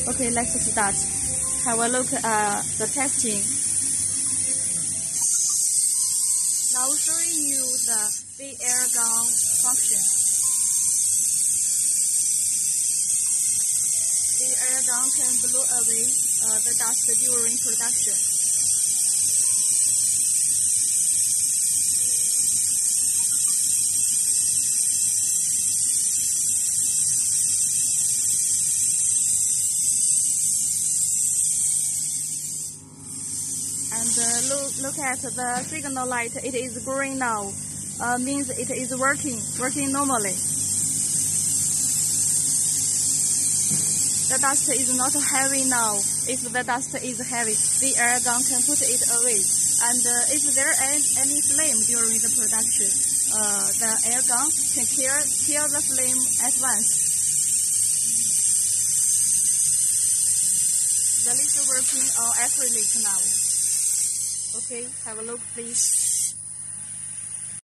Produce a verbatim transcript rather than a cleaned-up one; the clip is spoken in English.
Okay, let's start. Have a look at the testing. Now showing you the big air gun function. The air gun can blow away uh, the dust during production. And uh, look, look at the signal light. It is green now. Uh, means it is working, working normally. The dust is not heavy now. If the dust is heavy, the air gun can put it away. And uh, if there is any flame during the production, uh, the air gun can kill, kill the flame at once. The light is working on acrylic now. Okay, have a look please.